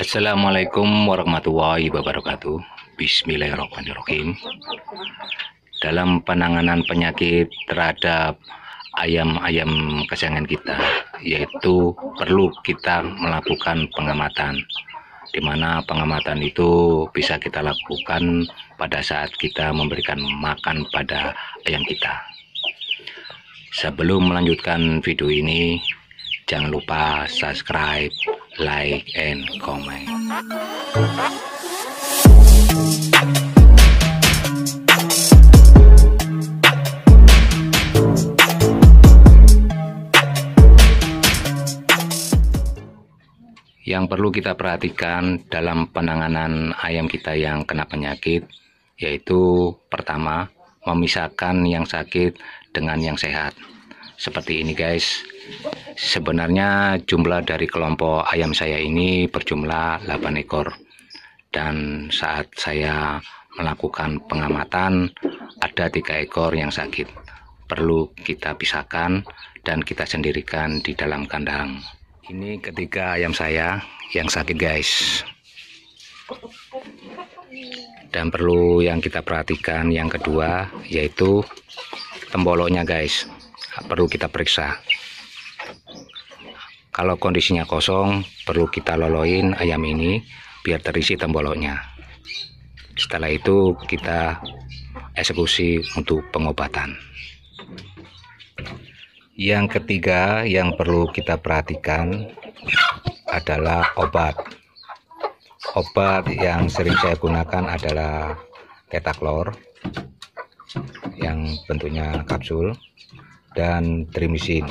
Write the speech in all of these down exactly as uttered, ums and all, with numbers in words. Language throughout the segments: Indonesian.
Assalamualaikum warahmatullahi wabarakatuh. Bismillahirrahmanirrahim. Dalam penanganan penyakit terhadap ayam-ayam kesayangan kita, yaitu perlu kita melakukan pengamatan, di mana pengamatan itu bisa kita lakukan pada saat kita memberikan makan pada ayam kita. Sebelum melanjutkan video ini, jangan lupa subscribe, like, and comment. Yang perlu kita perhatikan dalam penanganan ayam kita yang kena penyakit, yaitu pertama, memisahkan yang sakit dengan yang sehat. Seperti ini guys, sebenarnya jumlah dari kelompok ayam saya ini berjumlah delapan ekor, dan saat saya melakukan pengamatan ada tiga ekor yang sakit. Perlu kita pisahkan dan kita sendirikan di dalam kandang. Ini ketiga ayam saya yang sakit guys, dan perlu yang kita perhatikan yang kedua yaitu temboloknya guys, perlu kita periksa. Kalau kondisinya kosong, perlu kita loloin ayam ini biar terisi temboloknya. Setelah itu kita eksekusi untuk pengobatan. Yang ketiga yang perlu kita perhatikan adalah obat. Obat yang sering saya gunakan adalah Ketaklor yang bentuknya kapsul dan Trimisin,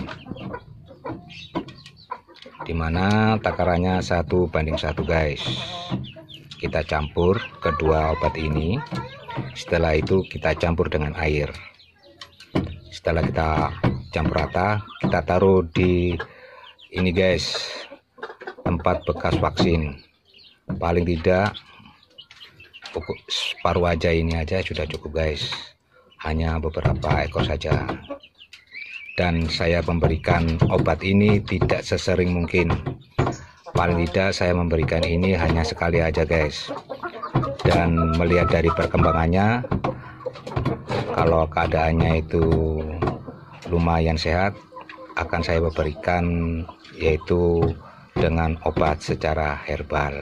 dimana takarannya satu banding satu guys. Kita campur kedua obat ini, setelah itu kita campur dengan air. Setelah kita campur rata, kita taruh di ini guys, tempat bekas vaksin. Paling tidak separuh aja ini aja sudah cukup guys, hanya beberapa ekor saja. Dan saya memberikan obat ini tidak sesering mungkin, paling tidak saya memberikan ini hanya sekali aja guys. Dan melihat dari perkembangannya, kalau keadaannya itu lumayan sehat, akan saya berikan yaitu dengan obat secara herbal.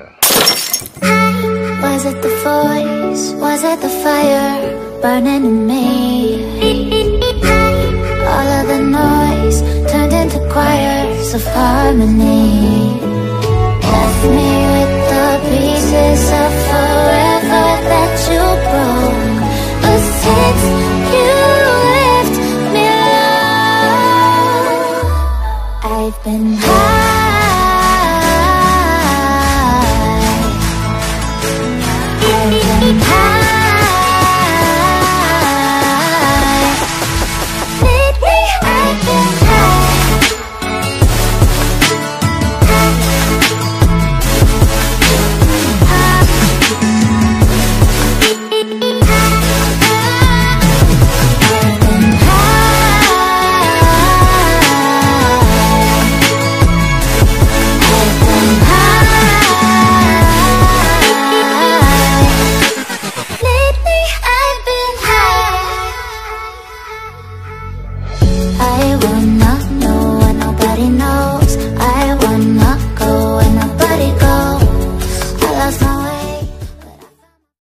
Was it the voice? Was it the fire burning in me? All of the noise turned into choirs of harmony.